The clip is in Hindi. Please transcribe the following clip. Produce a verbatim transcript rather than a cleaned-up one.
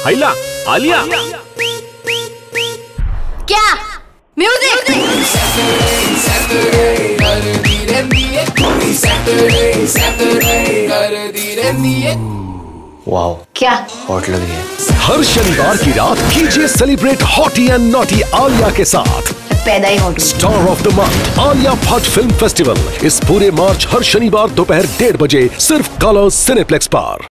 हैला आलिया। क्या म्यूजिक? वाओ क्या हॉट लग रही है। हर शनिवार की रात कीजिए celebrate hottie and naughty Alia के साथ। पैदा ही hot. Star of the month Alia Bhatt film festival इस पूरे मार्च हर शनिवार दोपहर डेढ़ बजे सिर्फ कलर्स सिनेप्लेक्स पर।